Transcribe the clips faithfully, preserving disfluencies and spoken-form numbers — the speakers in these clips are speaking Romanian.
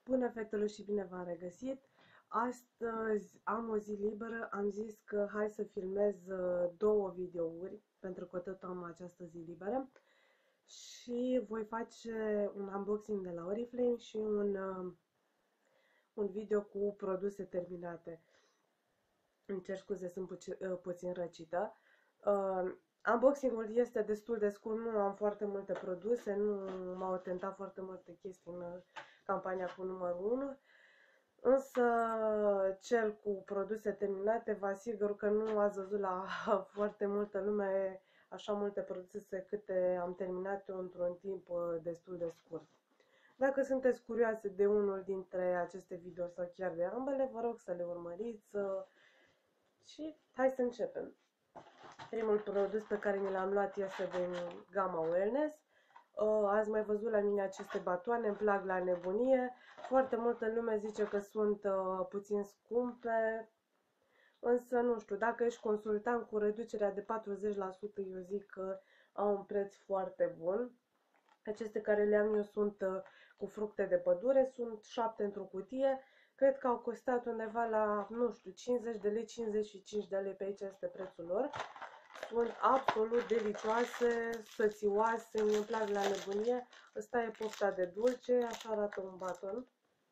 Bună, fetelor, și bine v-am regăsit! Astăzi am o zi liberă, am zis că hai să filmez uh, două videouri, pentru că tot am această zi liberă. Și voi face un unboxing de la Oriflame și un, uh, un video cu produse terminate. Îmi cer scuze, sunt puci, uh, puțin răcită. Uh, Unboxing-ul este destul de scurt, nu am foarte multe produse, nu m-au tentat foarte multe chestii în campania cu numărul unu. Însă cel cu produse terminate, vă asigur că nu ați văzut la foarte multă lume așa multe produse câte am terminat eu într-un timp destul de scurt. Dacă sunteți curioase de unul dintre aceste video sau chiar de ambele, vă rog să le urmăriți și hai să începem. Primul produs pe care mi l-am luat este din gama Wellness. Uh, ați mai văzut la mine aceste batoane, îmi plac la nebunie. Foarte multă lume zice că sunt uh, puțin scumpe, însă nu știu, dacă ești consultant cu reducerea de patruzeci la sută, eu zic că au un preț foarte bun. Aceste care le-am eu sunt uh, cu fructe de pădure, sunt șapte într-o cutie. Cred că au costat undeva la, nu știu, cincizeci de lei, cincizeci și cinci de lei, pe aici este prețul lor. Sunt absolut delicioase, sățioase, mi-mi plac la nebunie. Ăsta e pofta de dulce, așa arată un baton.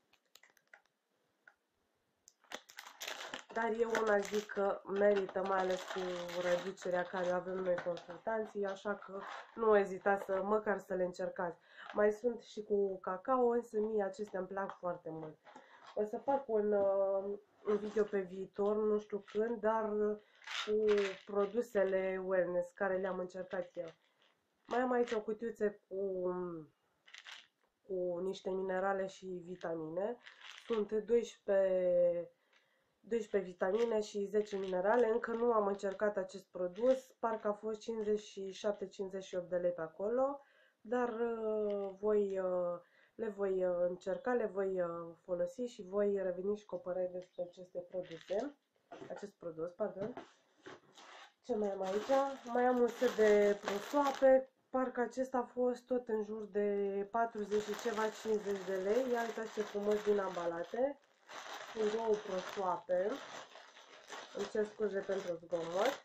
Dar eu una zic că merită, mai ales cu reducerea care o avem noi consultanții, așa că nu ezitați să, măcar să le încercați. Mai sunt și cu cacao, însă mie acestea îmi plac foarte mult. O să fac un, un video pe viitor, nu știu când, dar cu produsele Wellness care le-am încercat eu. Mai am aici o cutiuță cu, cu niște minerale și vitamine. Sunt doisprezece, doisprezece vitamine și zece minerale. Încă nu am încercat acest produs, parcă a fost cincizeci și șapte cincizeci și opt de lei pe acolo, dar uh, voi, uh, le voi uh, încerca, le voi uh, folosi și voi reveni și cu o părere despre aceste produse. Acest produs, pardon. Ce mai am aici? Mai am un set de prosoape. Parcă acesta a fost tot în jur de patruzeci și ceva, cincizeci de lei. Ia uitați ce frumos din ambalate. Sunt două prosoape. Îmi cer scuze pentru zgomot.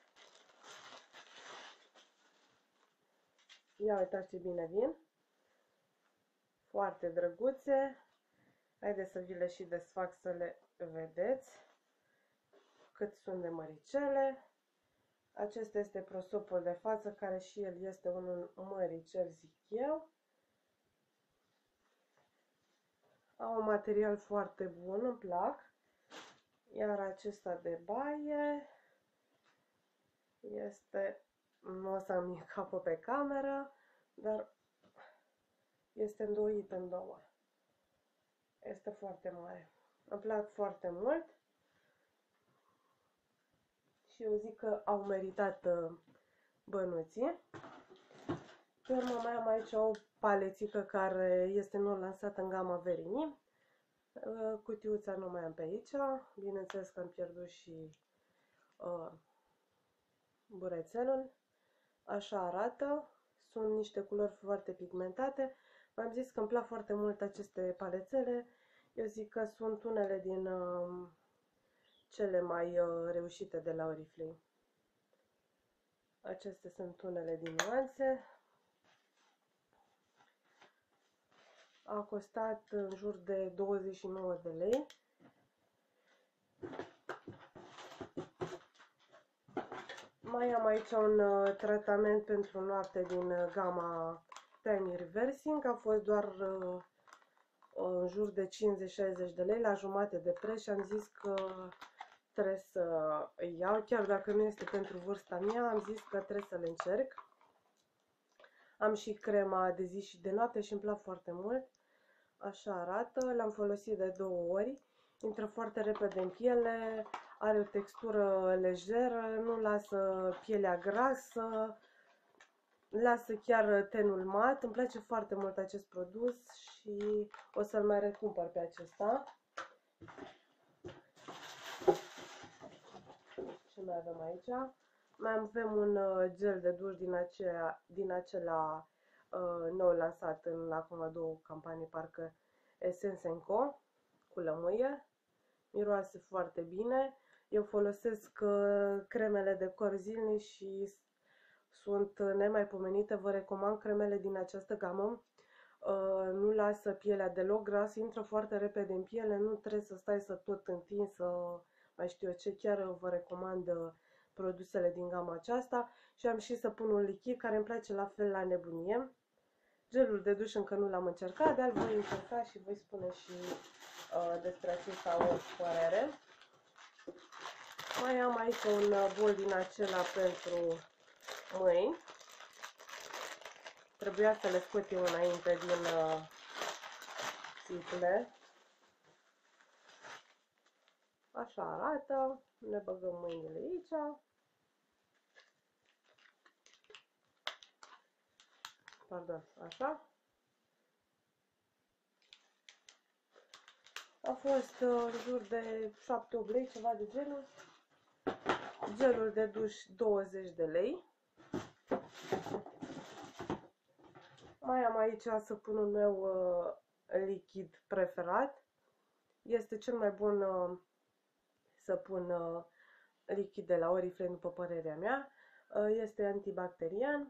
Ia uitați ce bine vin. Foarte drăguțe. Haideți să vi le și desfac să le vedeți cât sunt de măricele. Acesta este prosopul de față, care și el este unul măricel, zic eu. Au un material foarte bun, îmi plac. Iar acesta de baie este, nu o să-mi capă pe cameră, dar este îndoit în două. Este foarte mare. Îmi plac foarte mult. Și eu zic că au meritat bănuții. Pe urmă mai am aici o palețică care este nou lansată în gama Verini. Cutiuța nu mai am pe aici. Bineînțeles că am pierdut și uh, burețelul. Așa arată. Sunt niște culori foarte pigmentate. V-am zis că îmi plac foarte mult aceste palețele. Eu zic că sunt unele din uh, cele mai uh, reușite de la Oriflame. Acestea sunt unele din nuanțe. A costat în jur de douăzeci și nouă de lei. Mai am aici un uh, tratament pentru noapte din uh, gama Tiny Reversing. A fost doar uh, în jur de cincizeci șaizeci de lei, la jumate de preț, și am zis că trebuie să îi iau, chiar dacă nu este pentru vârsta mea, am zis că trebuie să le încerc. Am și crema de zi și de noapte și îmi plac foarte mult. Așa arată, l-am folosit de două ori, intră foarte repede în piele, are o textură lejeră, nu lasă pielea grasă, lasă chiar tenul mat. Îmi place foarte mult acest produs și o să-l mai recumpăr pe acesta. Ce mai avem aici? Mai avem un gel de duș din, aceea, din acela uh, nou lansat în acum două campanii, parcă Essence and Co. cu lămâie. Miroase foarte bine. Eu folosesc uh, cremele de corp zilnic și sunt nemaipomenite. Vă recomand cremele din această gamă. Uh, nu lasă pielea deloc gras, intră foarte repede în piele, nu trebuie să stai să tot întinzi, să mai știu eu ce. Chiar vă recomand uh, produsele din gama aceasta. Și am și să pun un lichid care îmi place la fel la nebunie. Gelul de duș încă nu l-am încercat, dar voi încerca și voi spune și uh, despre acesta o părere. Mai am aici un bol din acela pentru mâini. Trebuia să le scot eu înainte din uh, țiple. Așa arată. Ne băgăm mâinile aici. Pardon, așa. A fost uh, în jur de șapte opt lei, ceva de genul. Gelul de duș douăzeci de lei. Mai am aici săpunul meu uh, lichid preferat. Este cel mai bun uh, săpun uh, lichid de la Oriflame, după părerea mea. Uh, este antibacterian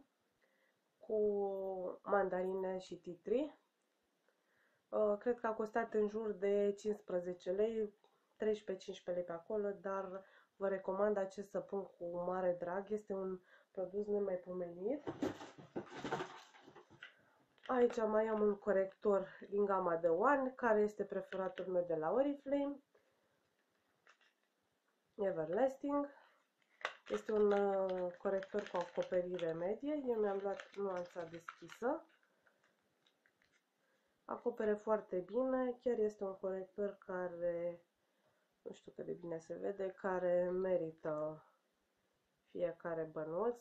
cu mandarine și tea tree. Uh, cred că a costat în jur de cincisprezece lei, treisprezece cincisprezece lei pe acolo, dar vă recomand acest săpun cu mare drag. Este un produs nemaipomenit. Aici mai am un corector din gama de One, care este preferatul meu de la Oriflame. Everlasting. Este un uh, corector cu acoperire medie. Eu mi-am luat nuanța deschisă. Acopere foarte bine. Chiar este un corector care, nu știu cât de bine se vede, care merită fiecare bănuț.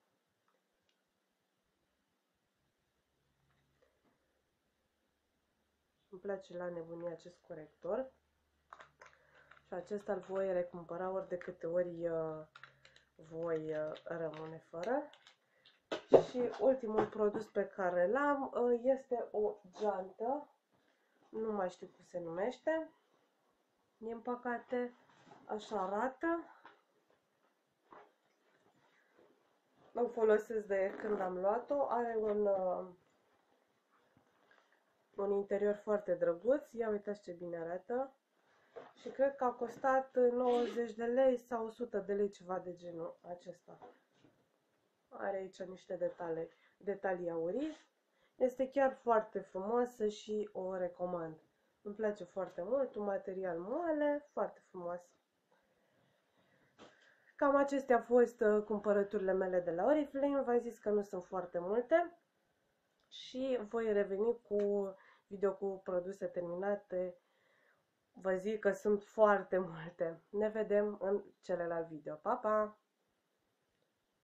Îmi place la nebunie acest corector. Și acesta îl voi recumpăra ori de câte ori uh, voi uh, rămâne fără. Și ultimul produs pe care l-am uh, este o geantă. Nu mai știu cum se numește. Din păcate, așa arată. O folosesc de când am luat-o. Are un, uh, un interior foarte drăguț. Ia uitați ce bine arată. Și cred că a costat nouăzeci de lei sau o sută de lei, ceva de genul acesta. Are aici niște detalii, detalii aurii. Este chiar foarte frumoasă și o recomand. Îmi place foarte mult, un material moale, foarte frumos. Cam acestea au fost uh, cumpărăturile mele de la Oriflame. V-am zis că nu sunt foarte multe. Și voi reveni cu video cu produse terminate. Vă zic că sunt foarte multe. Ne vedem în celălalt video. Pa, pa!